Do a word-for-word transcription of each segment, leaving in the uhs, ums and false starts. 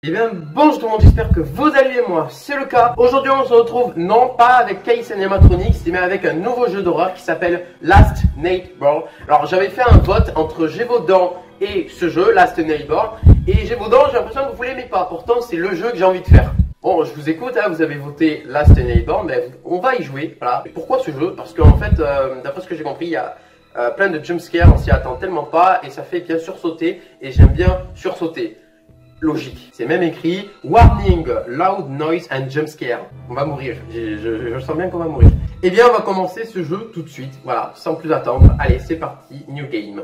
Eh bien bonjour tout le monde, j'espère que vous allez bien, moi c'est le cas. Aujourd'hui on se retrouve non pas avec Case Animatronics, mais avec un nouveau jeu d'horreur qui s'appelle Last Neighbor. Alors j'avais fait un vote entre Gévaudan et ce jeu, Last Neighbor. Et Gévaudan, j'ai l'impression que vous ne l'aimez pas, pourtant c'est le jeu que j'ai envie de faire. Bon, je vous écoute, hein, vous avez voté Last Neighbor, mais on va y jouer, voilà. Pourquoi ce jeu? Parce qu'en fait, euh, d'après ce que j'ai compris, il y a euh, plein de jumpscares, on s'y attend tellement pas, et ça fait bien sursauter, et j'aime bien sursauter. Logique. C'est même écrit Warning, Loud Noise and Jumpscare. On va mourir. Je, je, je sens bien qu'on va mourir. Eh bien, on va commencer ce jeu tout de suite. Voilà, sans plus attendre. Allez, c'est parti. New game.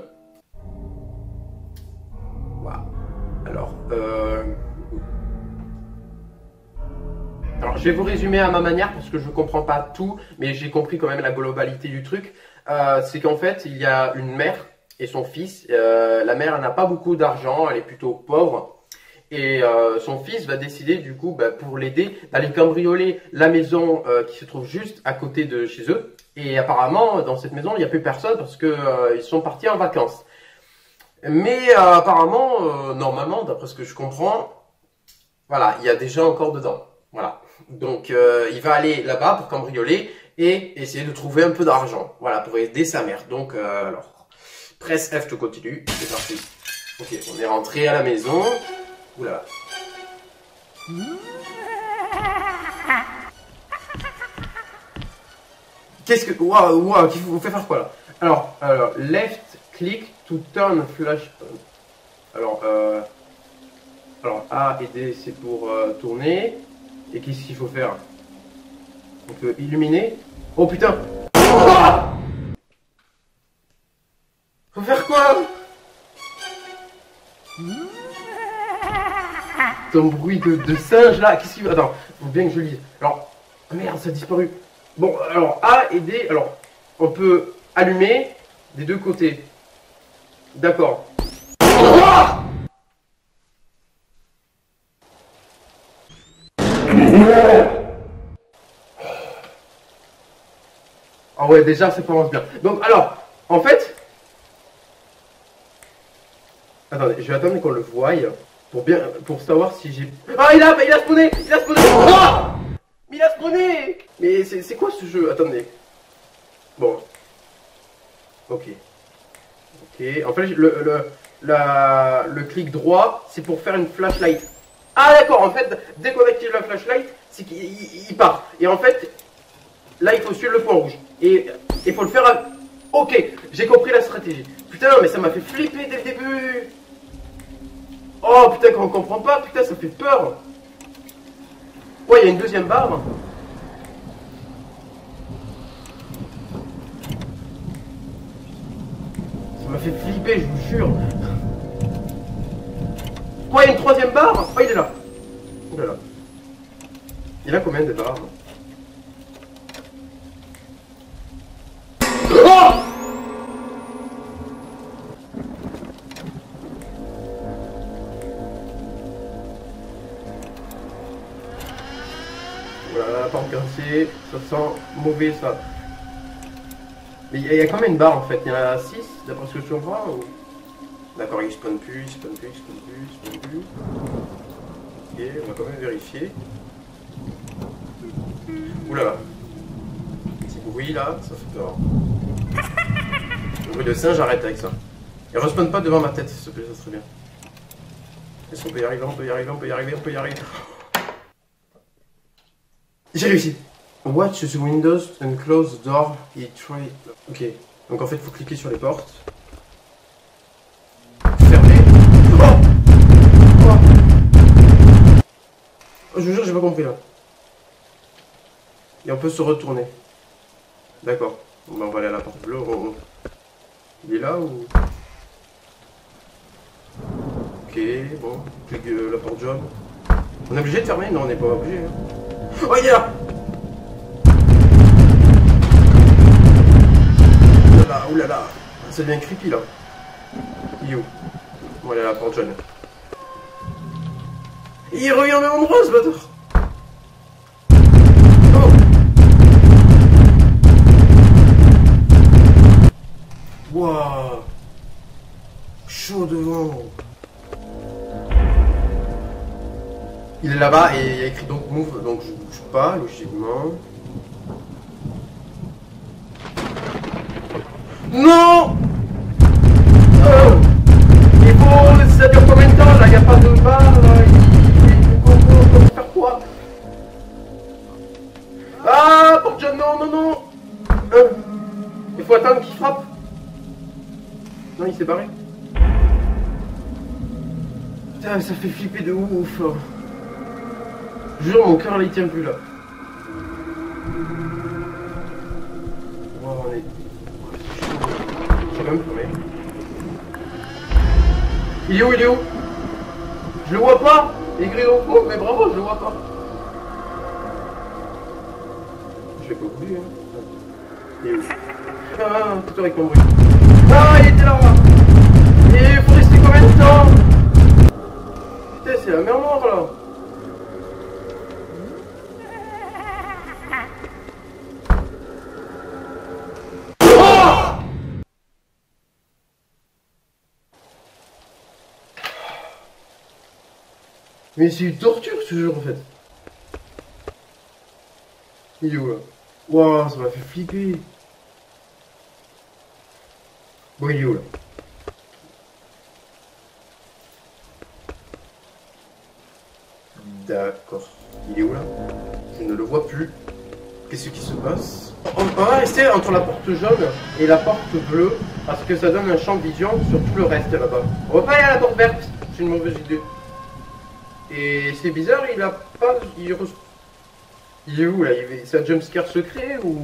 Voilà. Alors, euh... Alors, je vais vous résumer à ma manière parce que je ne comprends pas tout, mais j'ai compris quand même la globalité du truc. Euh, c'est qu'en fait, il y a une mère et son fils. Euh, la mère n'a pas beaucoup d'argent, elle est plutôt pauvre. Et euh, son fils va décider du coup, bah, pour l'aider, d'aller cambrioler la maison euh, qui se trouve juste à côté de chez eux. Et apparemment, dans cette maison, il n'y a plus personne parce que euh, ils sont partis en vacances. Mais euh, apparemment, euh, normalement, d'après ce que je comprends, voilà, il y a des gens encore dedans. Voilà. Donc, euh, il va aller là-bas pour cambrioler et essayer de trouver un peu d'argent. Voilà, pour aider sa mère. Donc, euh, alors, presse F to continue. C'est parti. Ok, on est rentré à la maison. Oula. Qu'est-ce que... Waouh, waouh, vous faites faire quoi là? Alors, alors, left click to turn flash on. Alors, euh... Alors, A et D, c'est pour euh, tourner. Et qu'est-ce qu'il faut faire? On peut illuminer. Oh putain! Oh, faut faire quoi? Ton bruit de, de singe là, qu'est-ce qu'il va... Attends, faut bien que je lise. Alors, oh merde, ça a disparu. Bon, alors A et D, alors, on peut allumer des deux côtés. D'accord. Ah oh ouais, déjà, ça commence bien. Donc, alors, en fait... Attendez, je vais attendre qu'on le voie. Pour bien, pour savoir si j'ai... Ah, il a, il a spawné, il a spawné. Oh, il a spawné. Mais c'est quoi ce jeu? Attendez. Bon. Ok. Ok. En fait, le, le, la, le clic droit, c'est pour faire une flashlight. Ah d'accord, en fait, dès qu'on active la flashlight, c'est qu'il il part. Et en fait, là, il faut suivre le point rouge. Et il faut le faire à... Ok, j'ai compris la stratégie. Putain, mais ça m'a fait flipper dès le début. Oh putain, quand on comprend pas, putain, ça fait peur. Ouais, il y a une deuxième barre. Ça m'a fait flipper, je vous jure. Ouais, il y a une troisième barre. Oh, il est là. Oh là là. Il a combien de barres? Oh! Voilà, la porte cassée, ça sent mauvais ça. Mais il y, y a combien de barres en fait? Il y en a six d'après ce que je comprends ou... D'accord, il spawn plus, il spawn plus, il spawn plus, il spawn plus. Ok, on va quand même vérifier. Oula, petit bruit là, ça fait peur. Le bruit de singe, j'arrête avec ça. Et respawn pas devant ma tête, s'il te plaît, ça serait bien. Est-ce qu'on peut y arriver? On peut y arriver, on peut y arriver, on peut y arriver. J'ai réussi. Watch the windows and close the door. He try... Ok. Donc en fait, il faut cliquer sur les portes. Fermer. Oh, oh, oh je vous jure, j'ai pas compris là. Et on peut se retourner. D'accord. Bon, ben, on va aller à la porte bleue. Oh, oh. Il est là ou... Ok, bon. Clique euh, la porte jaune. On est obligé de fermer? Non, on n'est pas obligé. Hein. Oh, il est là! Oulala, oulala. Ça devient creepy là. Il est où? On va aller à la porte jaune. Il revient au même endroit ce bâtard! Oh! Waouh! Chaud devant! Il est là-bas et il y a écrit donc move, donc je bouge pas, logiquement. Non! Oh! Il faut... Ça dure combien de temps là? Il n'y a pas de barre là. Il faut faire quoi? Ah! Pour John, non, non, non! Euh. Il faut attendre qu'il frappe. Non, il s'est barré. Putain, ça fait flipper de ouf. Hein. Je jure, mon cœur là il tient plus là. Wow, on est... J'ai même tourné. Il est où? Il est où? Je le vois pas. Il est gris au fond, mais bravo, je le vois pas. Je vais pas oublier. Hein. Il est où? Ah, tout avec mon bruit. Ah, il était là. Et il faut rester combien de temps? Putain, c'est la mer noire là. Mais c'est une torture ce jeu en fait. Il est où là? Waouh, ça m'a fait flipper. Bon, il est où là? D'accord. Il est où là? Je ne le vois plus. Qu'est-ce qui se passe? On va rester entre la porte jaune et la porte bleue parce que ça donne un champ de vision sur tout le reste là-bas. On va pas aller à la porte verte, c'est une mauvaise idée. Et c'est bizarre, il a pas... Il, re... il est où là? C'est un jumpscare secret ou...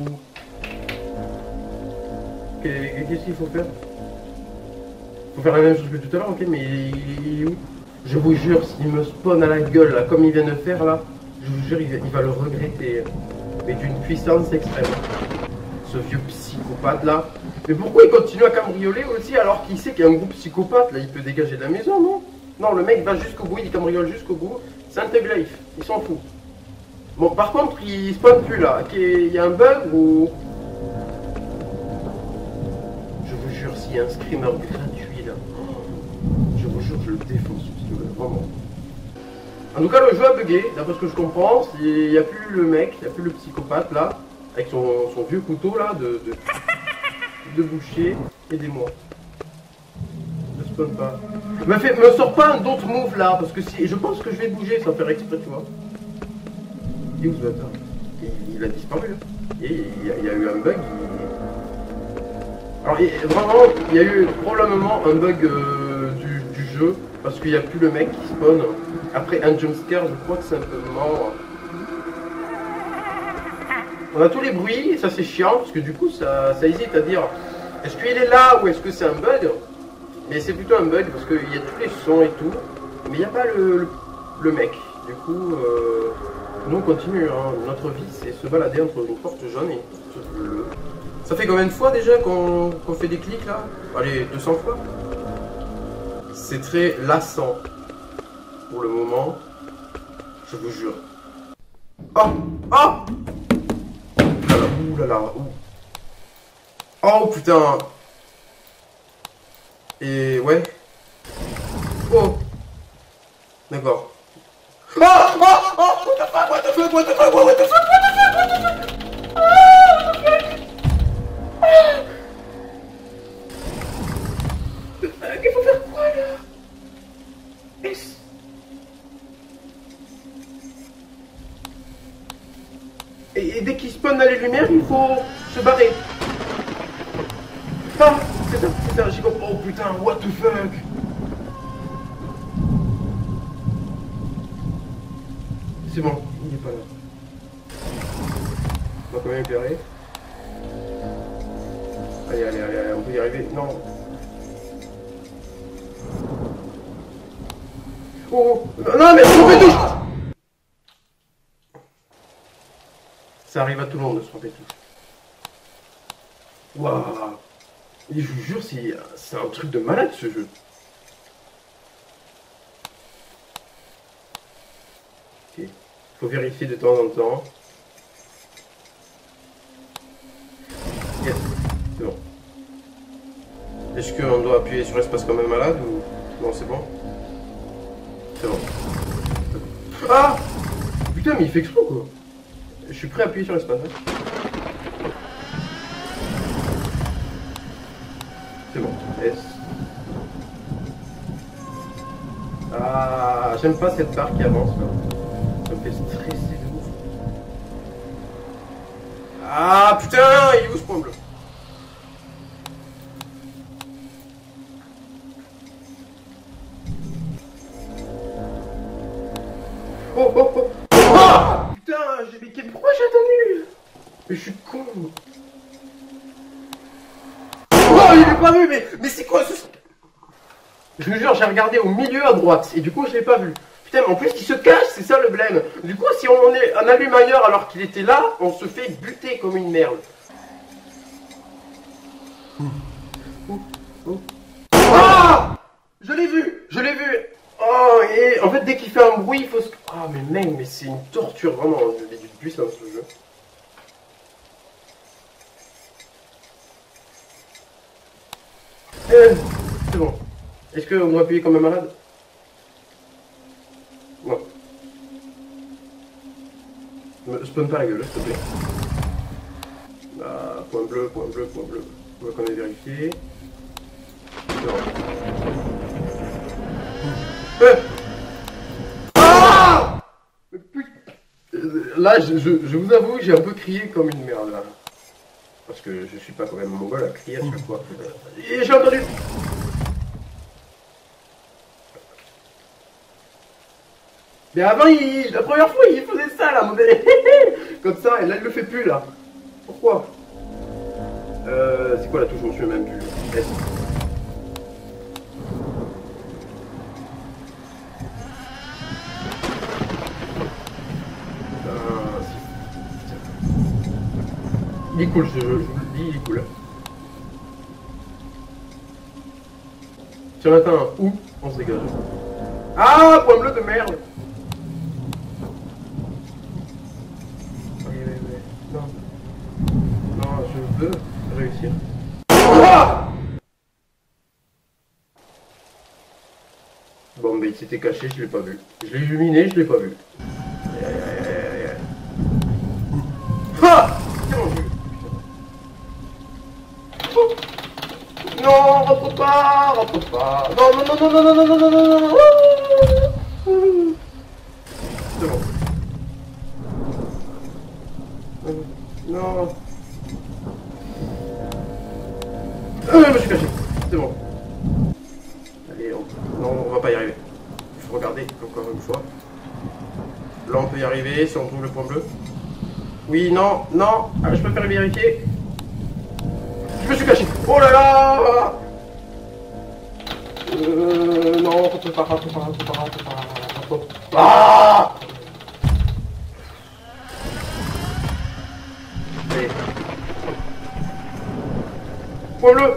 Qu'est-ce qu'il faut faire? Faut faire la même chose que tout à l'heure, ok, mais il, il est où? Je vous jure, s'il me spawn à la gueule là, comme il vient de faire là, je vous jure, il va, il va le regretter. Mais d'une puissance extrême. Ce vieux psychopathe là. Mais pourquoi il continue à cambrioler aussi alors qu'il sait qu'il y a un groupe psychopathe là? Il peut dégager de la maison, non? Non, le mec va jusqu'au bout, il cambriole jusqu'au bout. C'est un thug life, il s'en fout. Bon, par contre, il spawn plus là. Il y a un bug ou... Je vous jure, s'il y a un screamer gratuit là, je vous jure, je le défonce. Vraiment. En tout cas, le jeu a bugué, d'après ce que je comprends. Il n'y a plus le mec, il n'y a plus le psychopathe là, avec son, son vieux couteau là de, de, de boucher. Aidez-moi. Ne spawn pas. Me, fait, me sors pas un d'autres move là, parce que si, je pense que je vais bouger sans faire exprès, tu vois. Il est où ce bâtard? il, il a disparu là. Et il y a, il y a eu un bug. Il... Alors il, vraiment, il y a eu probablement un bug euh, du, du jeu, parce qu'il n'y a plus le mec qui spawn. Après un jumpscare, je crois que c'est un peu mort. On a tous les bruits, et ça c'est chiant, parce que du coup ça, ça hésite à dire est-ce qu'il est là ou est-ce que c'est un bug? Mais c'est plutôt un bug parce qu'il y a tous les sons et tout, mais il n'y a pas le, le, le mec. Du coup, euh, nous on continue, hein. Notre vie c'est se balader entre une porte jaune et une porte bleue. Ça fait combien de fois déjà qu'on qu'on fait des clics là? Allez, deux cents fois. C'est très lassant pour le moment, je vous jure. Oh! Oh! Ouh là là, ouh. Oh putain! Et ouais. Oh! D'accord. Oh! Oh! Oh! What the fuck? What the fuck? What the fuck? What the fuck? What the fuck? What the fuck? Oh! What the fuck? Oh! Il faut faire quoi là? Est-ce... Et, et dès qu'il spawn dans les lumières, il faut se barrer. Ah, c'est ça, c'est ça, j'ai compris. Oh putain, what the fuck. C'est bon, il n'est pas là. On va quand même éclairer. Allez, allez, allez, allez, on peut y arriver. Non. Oh, non, mais on fait tout. Ça arrive à tout le monde de se tromper tout. Waouh! Et je vous jure, c'est un truc de malade ce jeu. Ok. Faut vérifier de temps en temps. Yes, c'est bon. Est-ce qu'on doit appuyer sur espace comme un malade ou... Non, c'est bon. C'est bon. Ah! Putain, mais il fait exprès quoi. Je suis prêt à appuyer sur l'espace. Hein. C'est bon. S. Ah, j'aime pas cette barre qui avance là. Ça me fait stresser de ouf. Ah putain, il est où ce point bleu? Oh oh oh! Oh putain, j'ai mais pourquoi j'ai attendu? Mais je suis con. Oh, il est pas vu, mais, mais c'est quoi ce... Je vous jure, j'ai regardé au milieu à droite, et du coup je l'ai pas vu. Putain, mais en plus il se cache, c'est ça le blême. Du coup, si on en est un allume ailleurs alors qu'il était là, on se fait buter comme une merde. Oh, oh. Ah! Je l'ai vu, je l'ai vu. Oh, et en fait, dès qu'il fait un bruit, il faut se... Ah, mais mec, mais c'est une torture, vraiment. J'ai du puissance, ce jeu. Euh, c'est bon. Est-ce qu'on doit appuyer comme un malade? Non. Me spawn pas la gueule, s'il te plaît. Ah, point bleu, point bleu, point bleu. On va quand même vérifier. Euh. Ah! Là, je, je, je vous avoue, j'ai un peu crié comme une merde là. Parce que je suis pas quand même mongol à crier à chaque fois. Et j'ai entendu. Mais avant, il, la première fois, il faisait ça là, mauvais. Comme ça, et là, il le fait plus là. Pourquoi? Euh, c'est quoi la touche? Je me souviens même plus. S. Il est cool, je, je vous le dis, il est cool. Si on atteint un ou, on se dégage. Ah, point bleu de merde. Oui, oui, oui. Non. Non, je veux réussir. Ah! Bon, mais il s'était caché, je l'ai pas vu. Je l'ai illuminé, je l'ai pas vu. Aïe, aïe, aïe, aïe, aïe. Ah! Non, rentre pas, rentre pas. Non, non, non, non, non, non, non, non, non, non, non. C'est bon. Non. Euh, je me suis caché. C'est bon. Allez, on... non, on va pas y arriver. Il faut regarder encore une fois. Là, on peut y arriver si on trouve le point bleu. Oui, non, non. Ah, je préfère vérifier. Je me suis caché. Oh là là. Euh, non, rentre pas, rentre pas, rentre pas, rentre pas, rentre pas. Ah! Allez. Point bleu.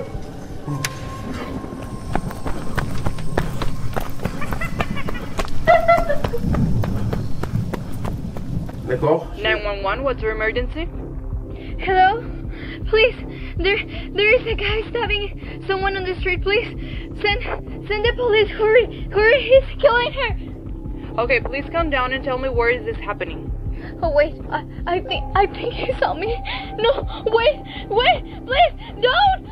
D'accord. nine one one, what's your emergency? Hello? Please, there there is a guy stabbing someone on the street, please. Send send the police, hurry, hurry, he's killing her. Okay, please calm down and tell me where is this happening. Oh wait, I I think I think he saw me. No, wait, wait, please, don't!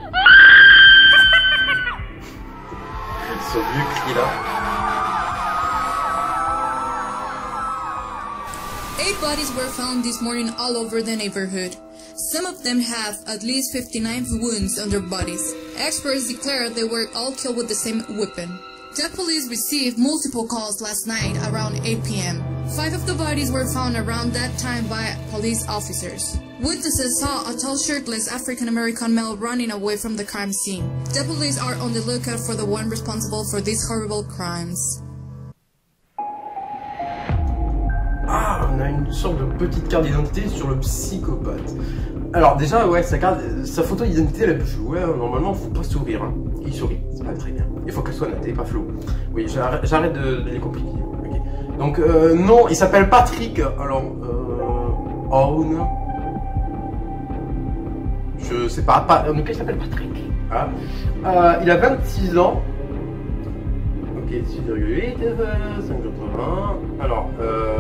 Ah! Ce vieux cri là. Eight bodies were found this morning all over the neighborhood. Some of them have at least fifty-nine wounds on their bodies. Experts declared they were all killed with the same weapon. The police received multiple calls last night around eight p m Five of the bodies were found around that time by police officers. Witnesses saw a tall shirtless African-American male running away from the crime scene. The police are on the lookout for the one responsible for these horrible crimes. Ah, on a une sorte de petite carte d'identité sur le psychopathe. Alors déjà, ouais, sa, carte, sa photo d'identité, elle est plus floue. Ouais, normalement, faut pas sourire. Hein. Il sourit, c'est pas très bien. Il faut qu'elle soit nette et pas floue. Oui, j'arrête de, de les compliquer. Okay. Donc, euh, non, il s'appelle Patrick. Alors, euh... Owen. Je sais pas, pas en tout cas, il s'appelle Patrick. Voilà. Euh, il a vingt-six ans. Ok, six virgule huit, cinq virgule quatre-vingts. Alors, euh...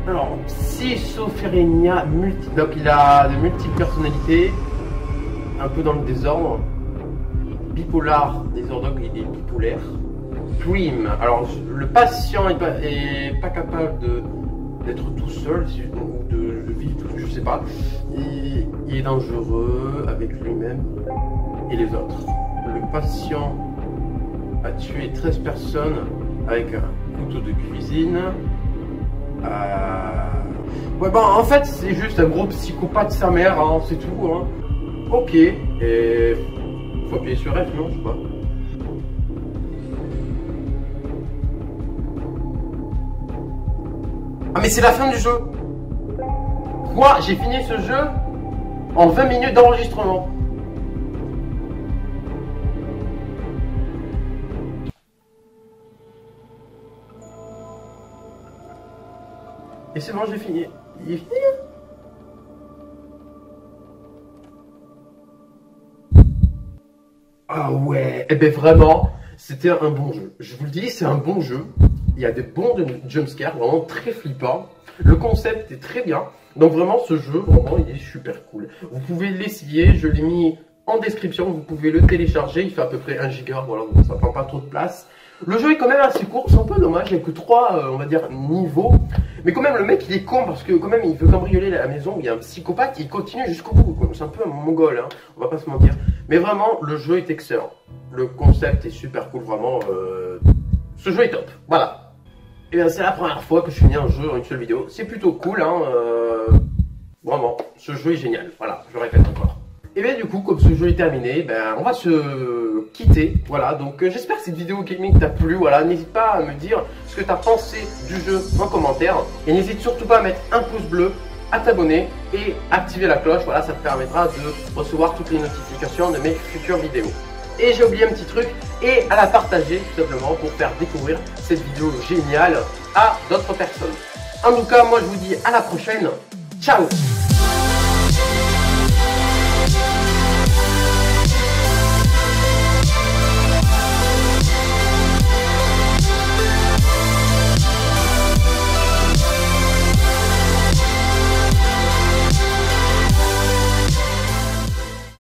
Alors, schizophrénia multi... Donc il a de multiples personnalités, un peu dans le désordre. Bipolar, désordre, il est bipolaire. Dream, alors le patient est pas, est pas capable de d'être tout seul ou de, de vivre tout seul, je sais pas. Il, il est dangereux avec lui-même et les autres. Le patient a tué treize personnes avec un couteau de cuisine. Euh... Ouais, bah en fait, c'est juste un gros psychopathe sa mère, hein, c'est tout. Hein. Ok, et faut appuyer sur F, non, je sais pas. Ah, mais c'est la fin du jeu. Quoi? J'ai fini ce jeu en vingt minutes d'enregistrement. Et c'est bon, j'ai fini. Il est fini, hein? Ah ouais, eh ben vraiment, c'était un bon jeu. Je vous le dis, c'est un bon jeu. Il y a des bons jumpscares, vraiment très flippants. Le concept est très bien. Donc vraiment, ce jeu, vraiment, il est super cool. Vous pouvez l'essayer, je l'ai mis en description. Vous pouvez le télécharger, il fait à peu près un giga, voilà, donc ça prend pas trop de place. Le jeu est quand même assez court, c'est un peu dommage, il n'y a que trois, euh, on va dire, niveaux. Mais quand même, le mec, il est con parce que quand même, il veut cambrioler la maison où il y a un psychopathe, il continue jusqu'au bout. C'est un peu un mongol, hein, on va pas se mentir. Mais vraiment, le jeu est excellent. Le concept est super cool, vraiment. Euh... Ce jeu est top, voilà. Et bien, c'est la première fois que je finis un jeu en une seule vidéo. C'est plutôt cool, hein. Euh... Vraiment, ce jeu est génial. Voilà, je le répète encore. Et bien du coup, comme ce jeu est terminé, ben on va se quitter. Voilà, donc euh, j'espère que cette vidéo gaming t'a plu. Voilà, n'hésite pas à me dire ce que tu as pensé du jeu en commentaire. Et n'hésite surtout pas à mettre un pouce bleu, à t'abonner et activer la cloche. Voilà, ça te permettra de recevoir toutes les notifications de mes futures vidéos. Et j'ai oublié un petit truc, et à la partager tout simplement pour faire découvrir cette vidéo géniale à d'autres personnes. En tout cas, moi je vous dis à la prochaine. Ciao!